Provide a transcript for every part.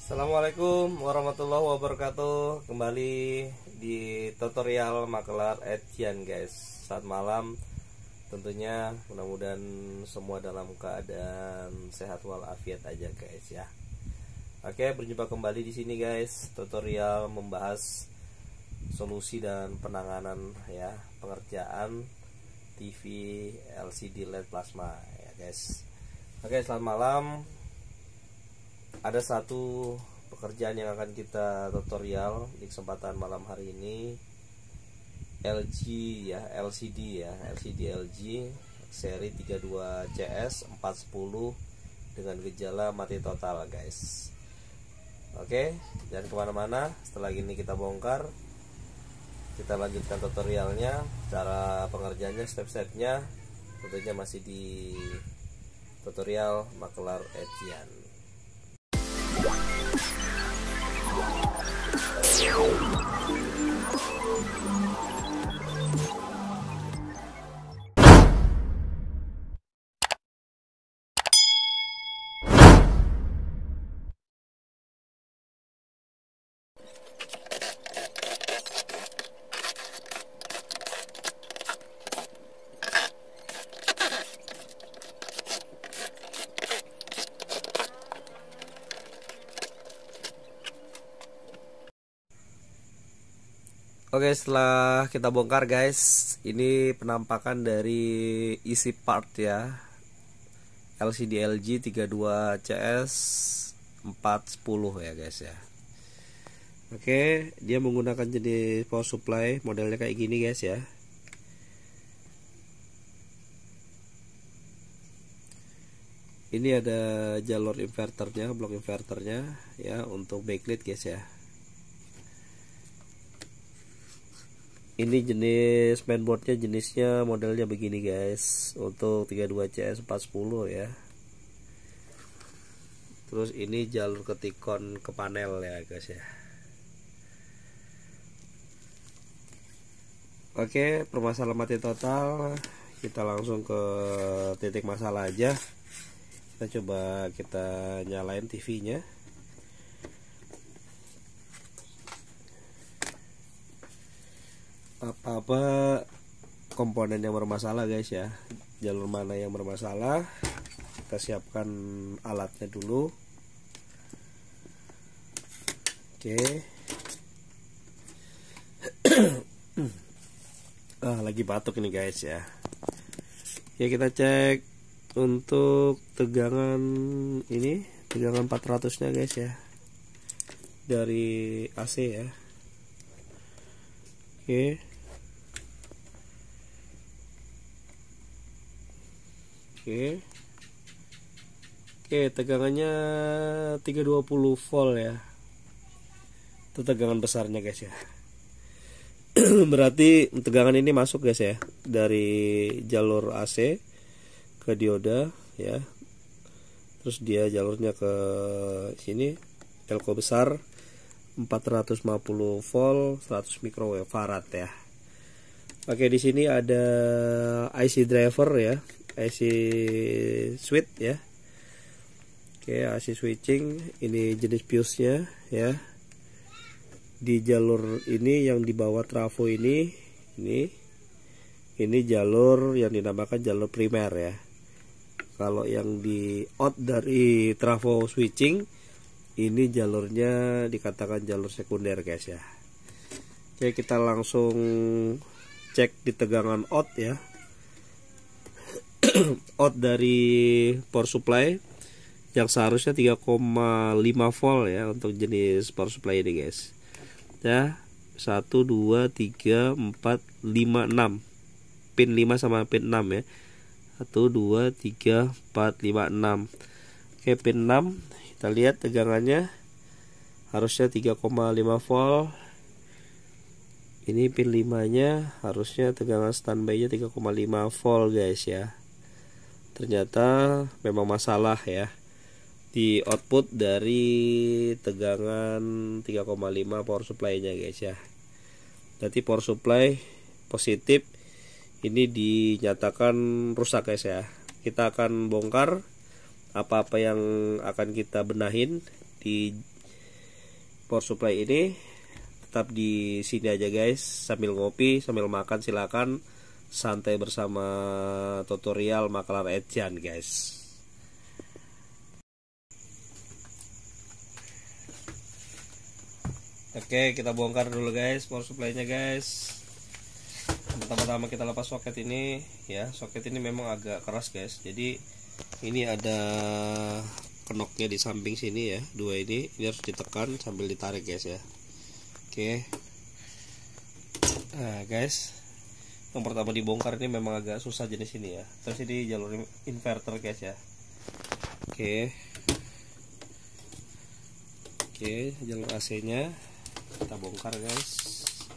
Assalamualaikum warahmatullahi wabarakatuh. Kembali di tutorial makelar Etian guys. Saat malam tentunya, mudah-mudahan semua dalam keadaan sehat walafiat aja guys ya. Oke, berjumpa kembali di sini guys. Tutorial membahas solusi dan penanganan ya pengerjaan TV LCD LED plasma ya guys. Oke, selamat malam. Ada satu pekerjaan yang akan kita tutorial di kesempatan malam hari ini. LG ya, LCD ya, LCD LG seri 32 CS 410 dengan gejala mati total guys. Oke, jangan kemana-mana. Setelah ini kita bongkar, kita lanjutkan tutorialnya. Cara pengerjaannya, step-stepnya tentunya masih di tutorial makelar Etian. Oke, setelah kita bongkar guys, ini penampakan dari isi part ya LCD LG 32 CS 410 ya guys ya. Oke, dia menggunakan jenis power supply modelnya kayak gini guys ya. Ini ada jalur inverternya, blok inverternya ya untuk backlight guys ya. Ini jenis mainboardnya, jenisnya modelnya begini guys, untuk 32 CS 410 ya. Terus ini jalur ketikon ke panel ya guys ya. Oke, permasalahan mati total, kita langsung ke titik masalah aja. Kita coba nyalain TV-nya. Apa komponen yang bermasalah guys ya, jalur mana yang bermasalah, kita siapkan alatnya dulu. Oke. Lagi batuk ini guys ya. Ya, kita cek untuk tegangan ini, tegangan 400 nya guys ya, dari AC ya. Oke. Oke, tegangannya 320 volt ya. Itu tegangan besarnya guys ya. Berarti tegangan ini masuk guys ya, dari jalur AC ke dioda ya. Terus dia jalurnya ke sini, elko besar 450 volt 100 mikrofarad ya. Oke, di sini ada IC driver ya, IC switch ya. Oke, IC switching, ini jenis fuse-nya ya. Di jalur ini yang di bawah trafo ini jalur yang dinamakan jalur primer ya. Kalau yang di out dari trafo switching, ini jalurnya dikatakan jalur sekunder guys ya. Oke, kita langsung cek di tegangan out ya. Out dari power supply yang seharusnya 3,5 volt ya untuk jenis power supply ini guys ya. 1, 2, 3, 4, 5, 6 pin 5 sama pin 6 ya. 1, 2, 3, 4, 5, 6. Oke, pin 6 kita lihat tegangannya harusnya 3,5 volt. Ini pin 5 nya harusnya tegangan standby nya 3,5 volt guys ya. Ternyata memang masalah ya di output dari tegangan 3,5 power supply nya guys ya. Berarti power supply positif ini dinyatakan rusak guys ya. Kita akan bongkar apa-apa yang akan kita benahin di power supply ini tetap di sini aja guys, sambil ngopi sambil makan silakan santai bersama tutorial Makelar Edjan guys. Oke, kita bongkar dulu guys power supply-nya guys. Pertama-tama kita lepas soket ini ya. Soket ini memang agak keras guys. Jadi ini ada kenoknya di samping sini ya. Dua ini harus ditekan sambil ditarik guys ya. Oke. Nah guys, yang pertama dibongkar ini memang agak susah jenis ini ya. Terus ini jalur inverter guys ya. Oke. Oke, jalur AC-nya kita bongkar guys.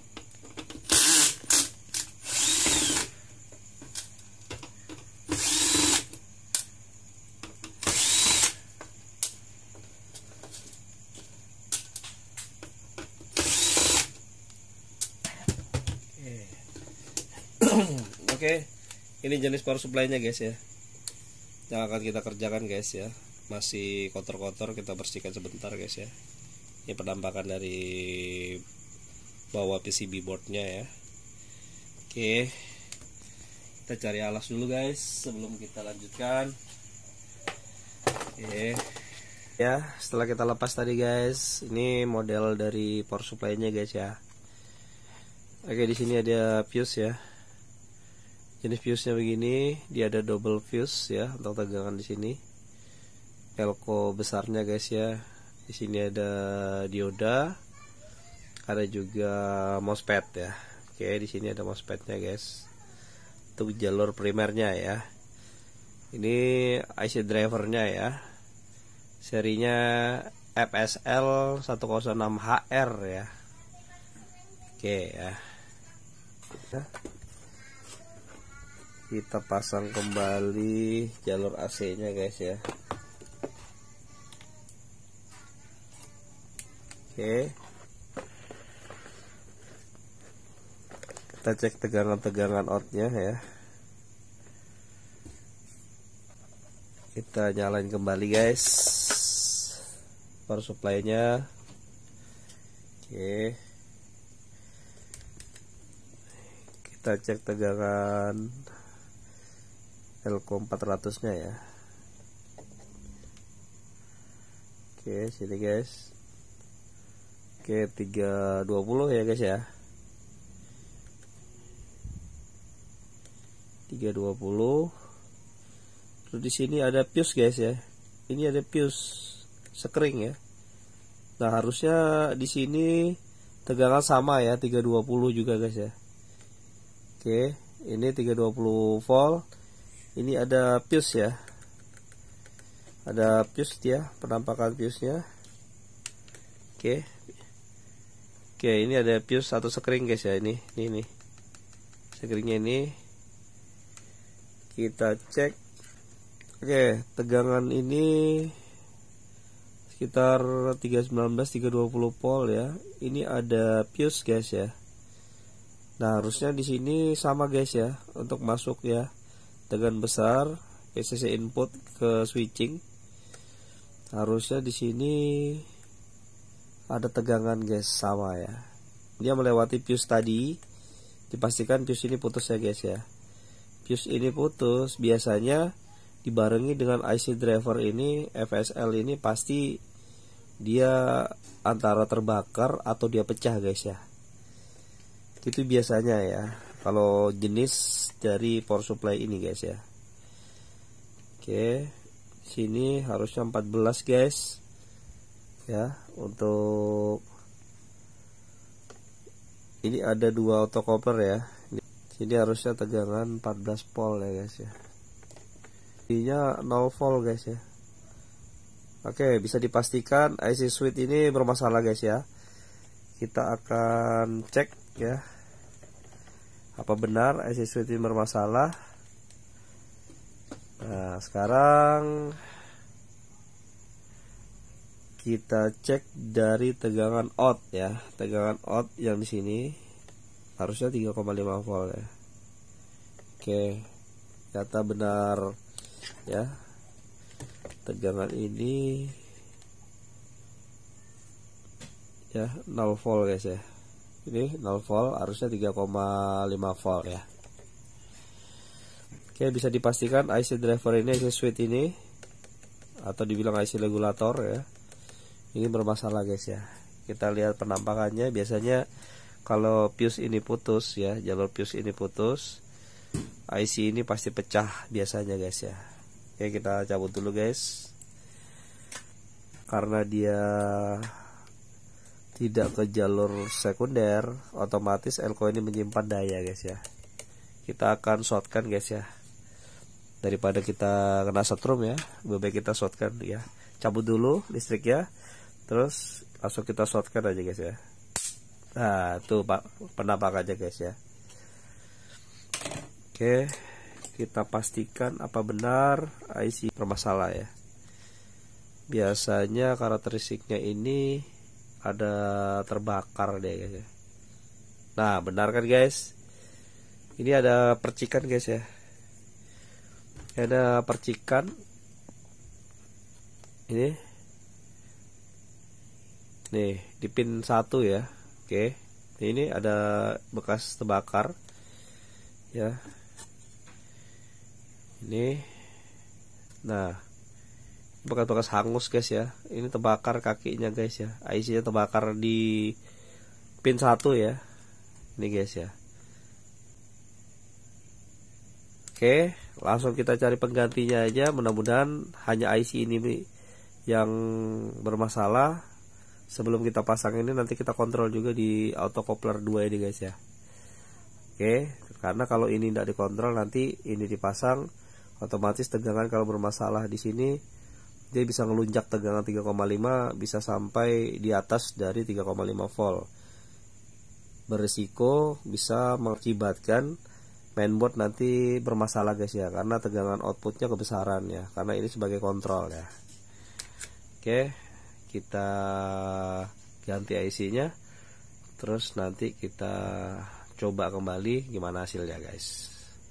Oke, ini jenis power supply-nya guys ya, yang akan kita kerjakan guys ya. Masih kotor-kotor, kita bersihkan sebentar guys ya. Ini penampakan dari bawah PCB boardnya ya. Oke, kita cari alas dulu guys sebelum kita lanjutkan. Oke ya, setelah kita lepas tadi guys, ini model dari power supply-nya guys ya. Oke, di sini ada fuse ya. Jenis fuse-nya begini, dia ada double fuse ya untuk tegangan di sini. Elko besarnya guys ya. Di sini ada dioda, ada juga MOSFET ya. Oke, di sini ada MOSFET-nya guys. Untuk jalur primernya ya. Ini IC drivernya ya. Serinya FSL 106HR ya. Oke ya. Kita pasang kembali jalur AC-nya guys ya. Oke. Kita cek tegangan-tegangan outnya ya. Kita nyalain kembali guys power supply-nya. Oke. Kita cek tegangan Elko 400-nya ya. Oke, sini guys. Oke, 320 ya guys ya. 320. Terus di sini ada fuse guys ya. Ini ada fuse sekring ya. Nah, harusnya di sini tegangan sama ya, 320 juga guys ya. Oke, ini 320 volt. Ini ada fuse ya. Ada fuse ya, penampakan fuse-nya. Oke. Oke, ini ada fuse satu sekring guys ya, ini sekringnya ini. Kita cek. Oke, tegangan ini sekitar 319 320 volt ya. Ini ada fuse guys ya. Nah, harusnya di sini sama guys ya untuk masuk ya. Tegangan besar PCC input ke switching. Harusnya di sini ada tegangan guys sama ya. Dia melewati fuse tadi. Dipastikan fuse ini putus ya guys ya. Fuse ini putus biasanya dibarengi dengan IC driver ini, FSL ini pasti dia antara terbakar atau dia pecah guys ya. Itu biasanya ya kalau jenis dari power supply ini guys ya. Oke, sini harusnya 14 guys ya. Untuk ini ada dua autocoupler ya. Sini harusnya tegangan 14 volt ya guys ya. Ininya 0 volt guys ya. Oke, bisa dipastikan IC switch ini bermasalah guys ya. Kita akan cek ya, apa benar IC switch ini bermasalah. Nah, sekarang kita cek dari tegangan out ya. Tegangan out yang di sini harusnya 3,5 volt ya. Oke, kata benar ya. Tegangan ini ya 0 volt guys ya. Ini 0 volt, harusnya 3,5 volt ya. Oke, bisa dipastikan IC driver ini, IC switch ini, atau dibilang IC regulator ya, ini bermasalah guys ya. Kita lihat penampakannya. Biasanya kalau fuse ini putus ya, jalur fuse ini putus, IC ini pasti pecah biasanya guys ya. Oke, kita cabut dulu guys. Karena dia tidak ke jalur sekunder, otomatis elko ini menyimpan daya guys ya. Kita akan shortkan guys ya. Daripada kita kena setrum ya, lebih baik kita shortkan ya. Cabut dulu listriknya, terus langsung kita shortkan aja guys ya. Nah, tuh Pak, penampakan aja guys ya. Oke, kita pastikan apa benar IC bermasalah ya. Biasanya karakteristiknya ini ada terbakar deh guys ya. Nah, benar kan guys? Ini ada percikan guys ya. Ada percikan. Ini. Nih, di pin 1 ya. Oke. Ini ada bekas terbakar. Ya. Ini. Nah, bekas-bekas hangus guys ya. Ini terbakar kakinya guys ya. IC-nya terbakar di pin 1 ya. Ini guys ya. Oke, langsung kita cari penggantinya aja. Mudah-mudahan hanya IC ini yang bermasalah. Sebelum kita pasang ini, nanti kita kontrol juga di auto coupler 2 ini guys ya. Oke, karena kalau ini tidak dikontrol, nanti ini dipasang, otomatis tegangan kalau bermasalah di sini dia bisa ngelunjak tegangan 3,5, bisa sampai di atas dari 3,5 volt. Berisiko bisa mengakibatkan mainboard nanti bermasalah guys ya, karena tegangan outputnya kebesaran ya, karena ini sebagai kontrol ya. Oke, kita ganti IC-nya, terus nanti kita coba kembali gimana hasilnya guys.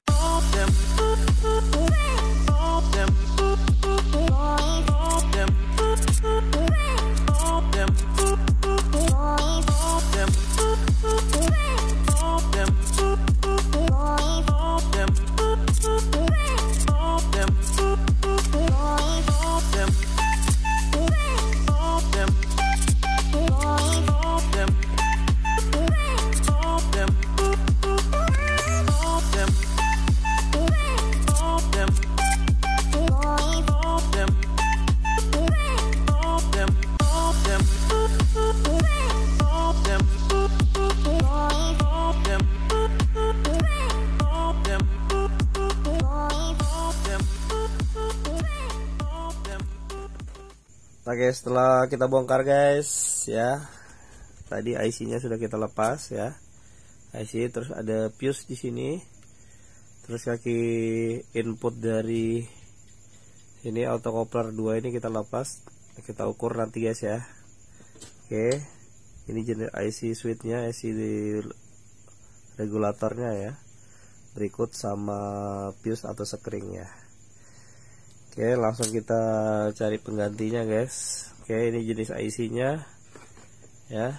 Oke, setelah kita bongkar guys ya, tadi IC-nya sudah kita lepas ya, IC, terus ada fuse di sini, terus kaki input dari ini auto coupler 2 ini kita lepas, kita ukur nanti guys ya. Oke, ini jenis IC switchnya, IC regulatornya ya, berikut sama fuse atau sekring ya. Oke, langsung kita cari penggantinya guys. Oke, ini jenis IC-nya ya,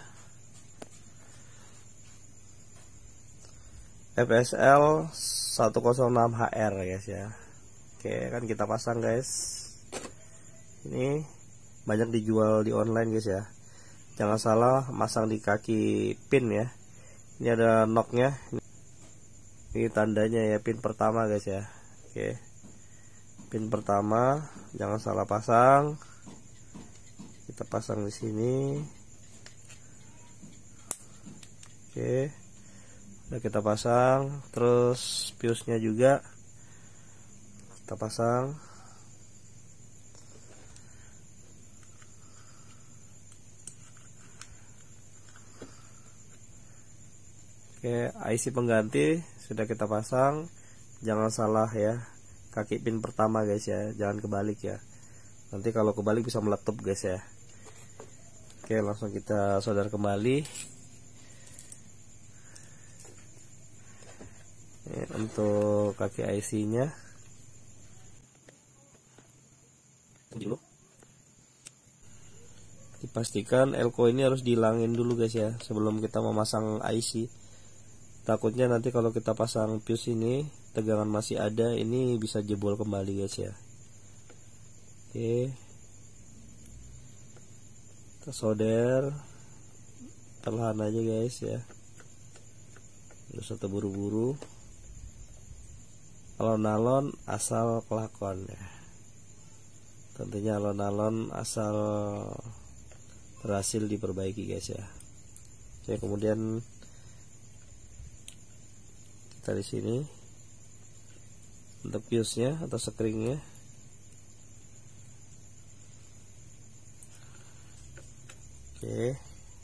FSL 106HR guys ya. Oke, kan kita pasang guys. Ini banyak dijual di online guys ya. Jangan salah masang di kaki pin ya. Ini ada knocknya. Ini tandanya ya, pin pertama guys ya. Oke, pin pertama jangan salah pasang. Kita pasang di sini. Oke, udah kita pasang. Terus fuse-nya juga kita pasang. Oke, IC pengganti sudah kita pasang. Jangan salah ya, kaki pin pertama guys ya, jangan kebalik ya. Nanti kalau kebalik bisa meletup guys ya. Oke, langsung kita solder kembali. Ini untuk kaki IC-nya. Di pastikan elko ini harus dihilangin dulu guys ya sebelum kita memasang IC. Takutnya nanti kalau kita pasang fuse ini tegangan masih ada, ini bisa jebol kembali guys ya. Oke, kita solder perlahan aja guys ya, nggak usah terburu-buru, alon-alon asal kelakon ya. Tentunya alon-alon asal berhasil diperbaiki guys ya. Oke, kemudian kita di sini untuk fuse-nya atau sekringnya. Oke,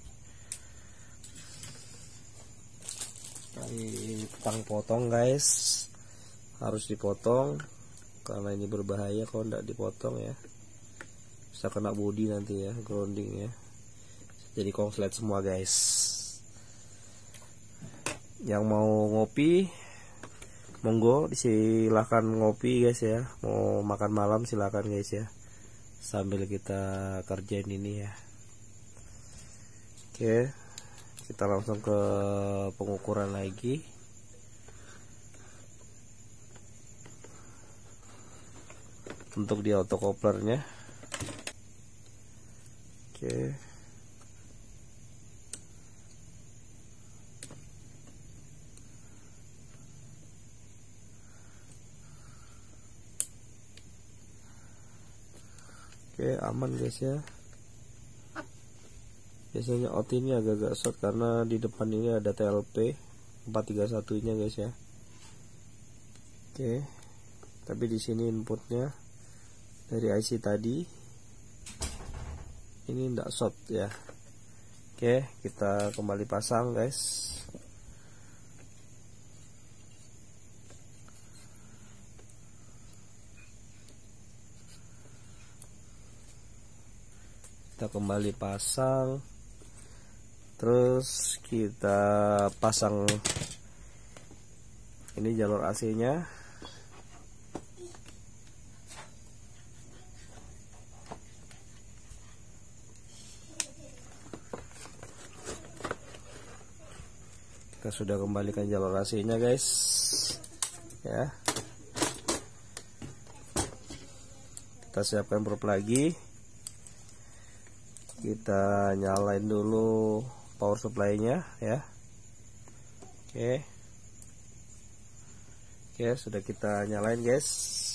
tang potong guys, harus dipotong karena ini berbahaya kalau tidak dipotong ya, bisa kena bodi nanti ya, grounding ya, jadi konslet semua guys. Yang mau ngopi monggo silahkan ngopi guys ya, mau makan malam silahkan guys ya, sambil kita kerjain ini ya. Oke, kita langsung ke pengukuran lagi. Untuk di autocouplernya, oke, aman guys ya. Biasanya out ini agak-agak short karena di depan ini ada TLP 431 nya guys ya. Oke, tapi di sini inputnya dari IC tadi ini tidak short ya. Oke, kita kembali pasang guys. Kita kembali pasang, terus kita pasang ini jalur AC nya. Kita sudah kembalikan jalur AC nya guys ya. Kita siapkan probe lagi, kita nyalain dulu power supply nya ya. Oke, sudah kita nyalain guys.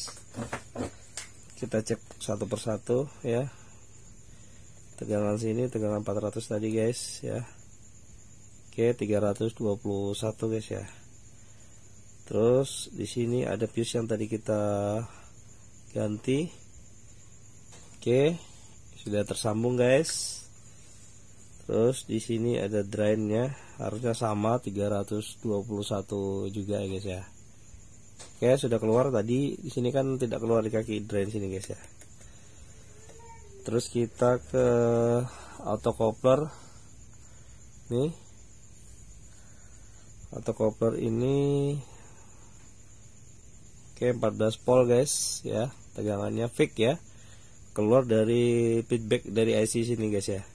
Kita cek satu persatu ya, tegangan sini tegangan 400 tadi guys ya. Oke, 321 guys ya. Terus di sini ada fuse yang tadi kita ganti. Oke, sudah tersambung guys. Terus di sini ada drainnya, harusnya sama 321 juga ya guys ya. Oke, sudah keluar tadi. Di sini kan tidak keluar di kaki drain sini guys ya. Terus kita ke autocoupler nih. Autocoupler ini oke, 14 volt guys ya, tegangannya fix ya, keluar dari feedback dari IC sini guys ya.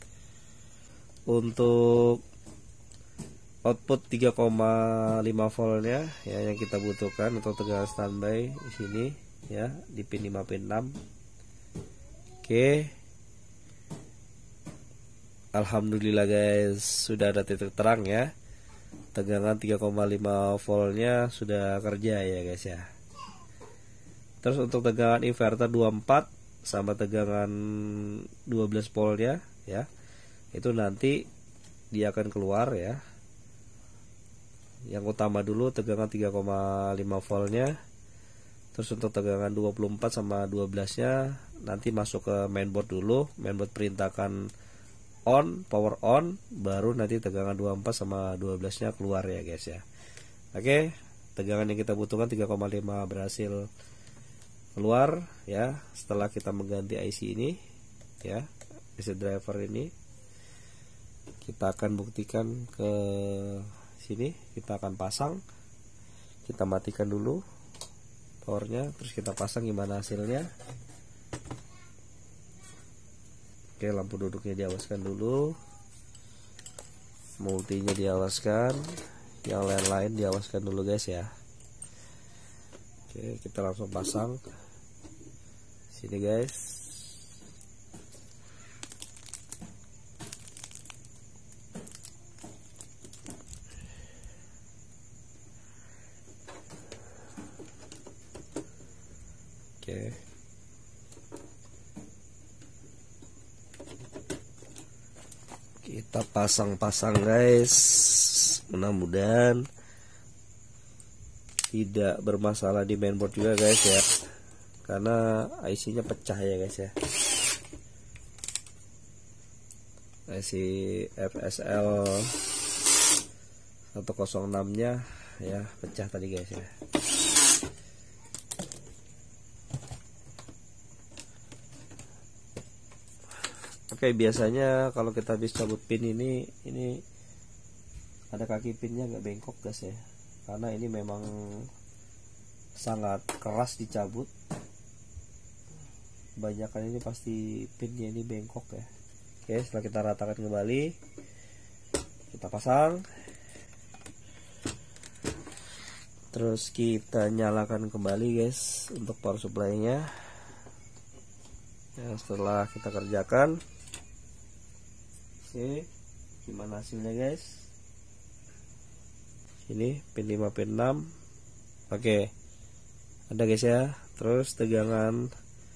Untuk output 3,5 voltnya ya yang kita butuhkan untuk tegangan standby di sini ya, di pin 5 pin 6. Oke, alhamdulillah guys, sudah ada titik terang ya. Tegangan 3,5 voltnya sudah kerja ya guys ya. Terus untuk tegangan inverter 24 sama tegangan 12 voltnya ya, itu nanti dia akan keluar ya. Yang utama dulu tegangan 3,5 voltnya. Terus untuk tegangan 24 sama 12 nya nanti masuk ke mainboard dulu. Mainboard perintahkan on, power on, baru nanti tegangan 24 sama 12 nya keluar ya guys ya. Oke, tegangan yang kita butuhkan 3,5 berhasil keluar ya setelah kita mengganti IC ini ya, IC driver ini. Kita akan buktikan ke sini, kita akan pasang, kita matikan dulu powernya, terus kita pasang gimana hasilnya. Oke, Oke, lampu duduknya diawaskan dulu, multinya diawaskan, yang lain-lain diawaskan dulu guys ya. Oke, kita langsung pasang sini guys. Oke, kita pasang-pasang guys, mudah-mudahan tidak bermasalah di mainboard juga guys ya, karena IC nya pecah ya guys ya. IC FSL 106 nya ya pecah tadi guys ya. Oke, biasanya kalau kita habis cabut pin ini ada kaki pinnya agak bengkok guys ya, karena ini memang sangat keras dicabut. Kebanyakan ini pasti pinnya ini bengkok ya. Oke, setelah kita ratakan kembali, kita pasang, terus kita nyalakan kembali guys untuk power supply-nya ya. Setelah kita kerjakan, oke, gimana hasilnya guys? Ini pin 5 pin 6. Oke, ada guys ya. Terus tegangan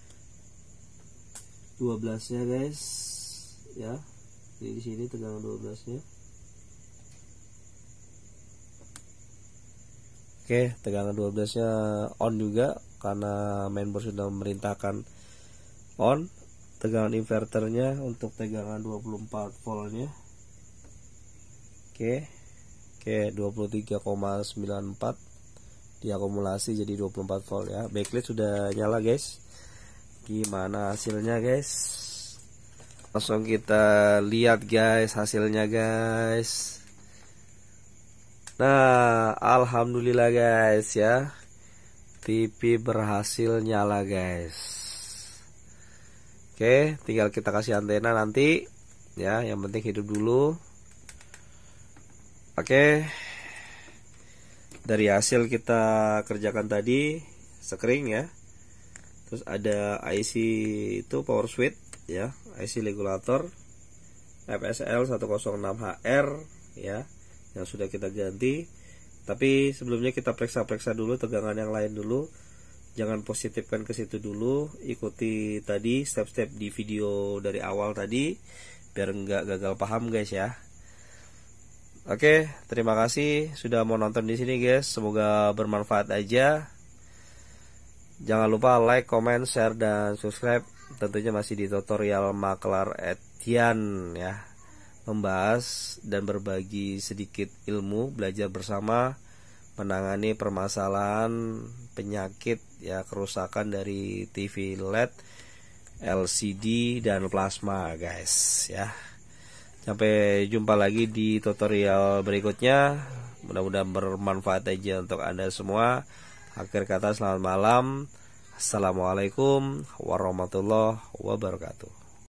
12 nya guys ya. Jadi di sini tegangan 12 nya. Oke, tegangan 12 nya on juga karena mainboard sudah memerintahkan on. Tegangan inverternya untuk tegangan 24 voltnya. Oke, 23,94 diakumulasi jadi 24 volt ya. Backlight sudah nyala guys. Gimana hasilnya guys? Langsung kita lihat guys hasilnya guys. Nah, alhamdulillah guys ya, TV berhasil nyala guys. Oke, tinggal kita kasih antena nanti ya, yang penting hidup dulu. Oke, dari hasil kita kerjakan tadi screen ya, terus ada IC itu power switch ya, IC regulator FSL 106HR ya, yang sudah kita ganti. Tapi sebelumnya kita periksa dulu tegangan yang lain dulu. Jangan positifkan ke situ dulu, ikuti tadi step-step di video dari awal tadi biar nggak gagal paham guys ya. Oke, terima kasih sudah mau nonton di sini guys. Semoga bermanfaat aja. Jangan lupa like, comment, share, dan subscribe. Tentunya masih di tutorial Maklar Etian ya, membahas dan berbagi sedikit ilmu, belajar bersama menangani permasalahan penyakit ya, kerusakan dari TV LED, LCD, dan plasma guys ya. Sampai jumpa lagi di tutorial berikutnya. Mudah-mudahan bermanfaat aja untuk Anda semua. Akhir kata, selamat malam. Assalamualaikum warahmatullahi wabarakatuh.